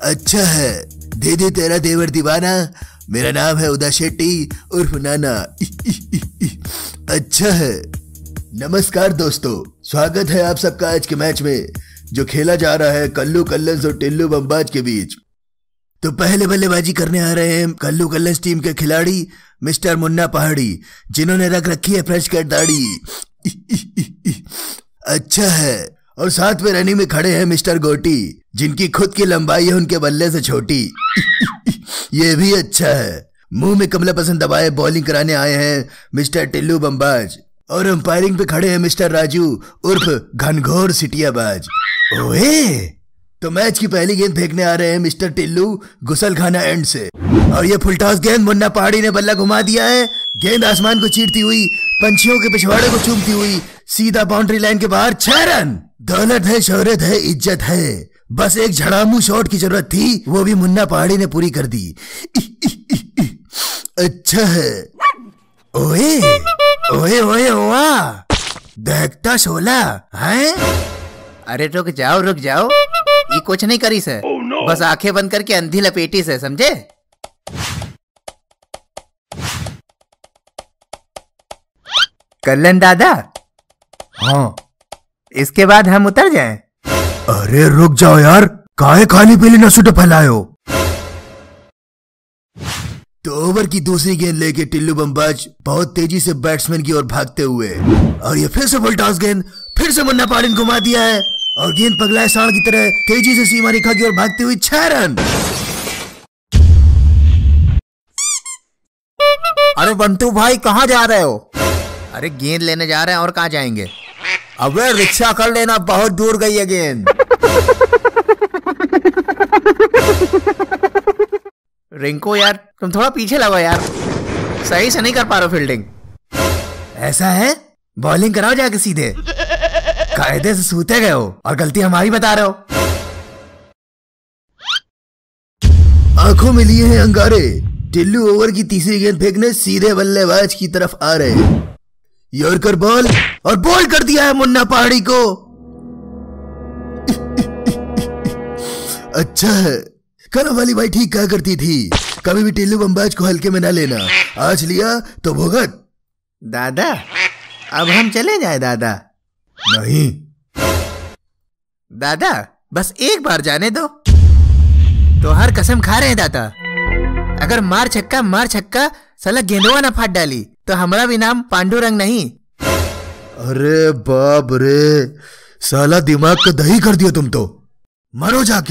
अच्छा है, दे दे तेरा देवर दीवाना। मेरा नाम है उदा शेट्टी उर्फ नाना। अच्छा है। नमस्कार दोस्तों, स्वागत है आप सबका आज के मैच में जो खेला जा रहा है कल्लू कल्लंस और टिल्लू बमबाज के बीच। तो पहले बल्लेबाजी करने आ रहे हैं कल्लू कल्लंस टीम के खिलाड़ी मिस्टर मुन्ना पहाड़ी, जिन्होंने रख रखी है फ्रेश कट दाढ़ी। अच्छा है। और साथ में रनिंग में खड़े हैं मिस्टर गोटी, जिनकी खुद की लंबाई है उनके बल्ले से छोटी। ये भी अच्छा है। मुंह में कमला पसंद दबाए बॉलिंग कराने आए हैं मिस्टर टिल्लू बमबाज, और अंपायरिंग पे खड़े हैं मिस्टर राजू उर्फ घनघोर सिटियाबाज। ओए, तो मैच की पहली गेंद फेंकने आ रहे हैं मिस्टर टिल्लू गुसलखाना एंड से, और ये फुल टॉस गेंद मुन्ना पहाड़ी ने बल्ला घुमा दिया है। गेंद आसमान को चीरती हुई पंछियों के पिछवाड़े को चूमती हुई सीधा बाउंड्री लाइन के बाहर 6 रन। दौलत है, शोहरत है, इज्जत है, बस एक झड़ामू शॉट की जरूरत थी, वो भी मुन्ना पहाड़ी ने पूरी कर दी। अच्छा है। ओए ओए ओए वाह, देखता शोला है। अरे रुक जाओ, ये कुछ नहीं करी से, बस आंखें बंद करके अंधी लपेटी से, समझे? कल्लन दादा। हाँ, इसके बाद हम उतर जाएं? अरे रुक जाओ यार, काहे खाली पीली नसूट फैलायो। तो ओवर की दूसरी गेंद लेके टिल्लू बमबाज बहुत तेजी से बैट्समैन की ओर भागते हुए, और ये फिर से फुल टॉस गेंद फिर से मुन्ना पहाड़ी ने घुमा दिया है, और गेंद पगलाए सांड की तरह तेजी से सीमा रेखा की ओर भागती हुई 6 रन। अरे बंटू भाई कहाँ जा रहे हो? अरे गेंद लेने जा रहे हैं, और कहाँ जाएंगे? अबे रिक्शा कर लेना, बहुत दूर गई है गेंद। रिंकू यार, तुम थोड़ा पीछे लगो यार, सही से नहीं कर पा रहे हो फील्डिंग। ऐसा है, बॉलिंग कराओ जाके सीधे। कायदे से सूते गए हो और गलती हमारी बता रहे हो। आंखों में लिए हैं अंगारे, टिल्लू ओवर की तीसरी गेंद फेंकने सीधे बल्लेबाज की तरफ आ रहे हैं। यॉर्कर बॉल, और बॉल कर दिया है मुन्ना पहाड़ी को। अच्छा है। करम वाली भाई ठीक कहा करती थी, कभी भी टिल्लू बमबाज को हल्के में ना लेना, आज लिया तो भुगत। दादा, अब हम चले जाए दादा? नहीं दादा, बस एक बार जाने दो। तो हर कसम खा रहे हैं दादा, अगर मार छक्का साला गेंदवा ना फाट डाली तो हमारा भी नाम पांडुरंग नहीं। अरे बाप रे, साला दिमाग का दही कर दिया तुम तो। मरो जाके।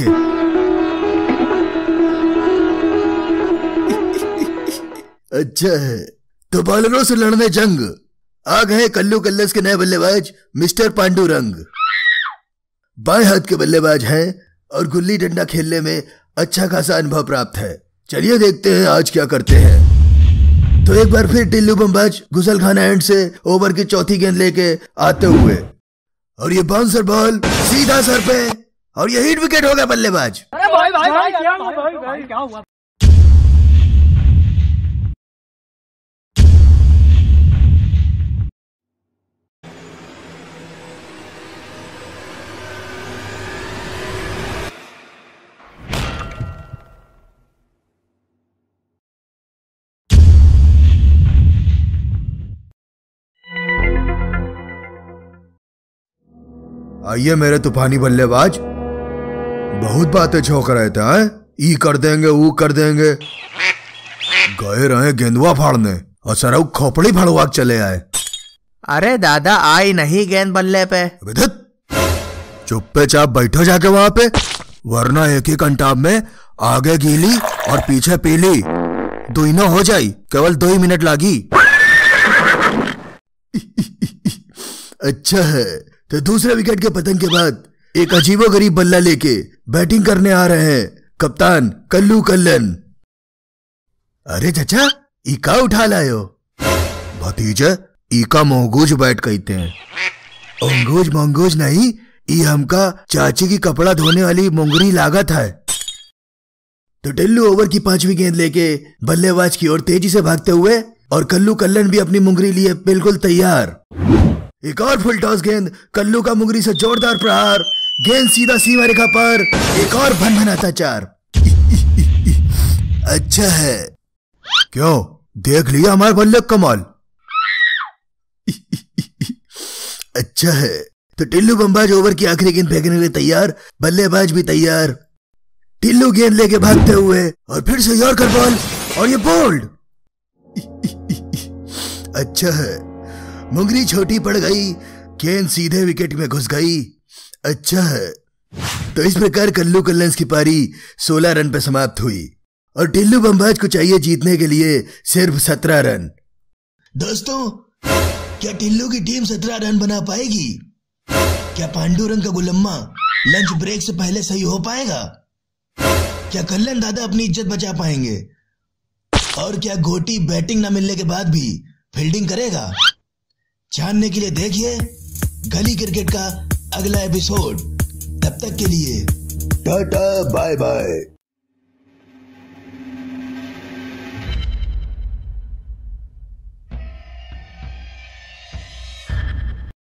अच्छा है। तो बॉलरों से लड़ने जंग आ गए कल्लू कल्लस के नए बल्लेबाज मिस्टर पांडुरंग। बाएं हाथ के बल्लेबाज हैं और गुल्ली डंडा खेलने में अच्छा खासा अनुभव प्राप्त है। चलिए देखते हैं आज क्या करते हैं। तो एक बार फिर टिल्लू बमबाज गुसलखाना एंड से ओवर की चौथी गेंद लेके आते हुए, और ये बाउंसर बॉल सीधा सर पे, और ये हिट विकेट हो गया बल्लेबाज। अरे भाई क्या हुआ? आइए मेरे तूफानी बल्लेबाज, बहुत बातें छौक रहे थे हैं? ई कर देंगे, वो कर देंगे। गए रहे गेंदवा फाड़ने और सरऊ खोपड़ी फाड़वा चले आए। अरे दादा, आई नहीं गेंद बल्ले पे। चुप्पे चाप बैठो जाके वहां पे, वरना एक ही कंटाब में आगे गीली और पीछे पीली दोनों हो जाई। केवल 2 ही मिनट लागी। अच्छा है। तो दूसरे विकेट के पतन के बाद एक अजीबोगरीब बल्ला लेके बैटिंग करने आ रहे हैं कप्तान कल्लू कल्लन। अरे चाचा, इका उठा लायो। भतीजा, इका मोंगूज बैट कहते हैं। ओंगूज मोंगूज नहीं, ई हमका चाची की कपड़ा धोने वाली मोंगरी लागत है। तो टिल्लू ओवर की 5वीं गेंद लेके बल्लेबाज की ओर तेजी से भागते हुए, और कल्लू कल्लन भी अपनी मुंगरी लिए बिल्कुल तैयार। एक और फुल टॉस गेंद, कल्लू का मुंगरी से जोरदार प्रहार, गेंद सीधा सीमा रेखा पर, एक और भनभनाता 4। अच्छा है। क्यों, देख लिया हमारे बल्ले का कमाल? अच्छा है, तो टिल्लू बमबाज ओवर की आखिरी गेंद फेंकने के लिए तैयार, बल्लेबाज भी तैयार। टिल्लू गेंद लेके भागते हुए और फिर से यॉर्कर बॉल और ये बोल्ड। अच्छा है, मुंगरी छोटी पड़ गई, गेंद सीधे विकेट में घुस गई। अच्छा है, तो इस प्रकार कल्लू कल्लंस की पारी 16 रन पर समाप्त हुई और टिल्लू बमबाज को चाहिए जीतने के लिए सिर्फ 17 रन। दोस्तों, क्या टिल्लू की टीम 17 रन बना पाएगी? क्या पांडुरंग का गुलम्मा लंच ब्रेक से पहले सही हो पाएगा? क्या कल्लन दादा अपनी इज्जत बचा पाएंगे? और क्या गोटी बैटिंग न मिलने के बाद भी फील्डिंग करेगा? जानने के लिए देखिए गली क्रिकेट का अगला एपिसोड। तब तक के लिए टाटा बाय बाय।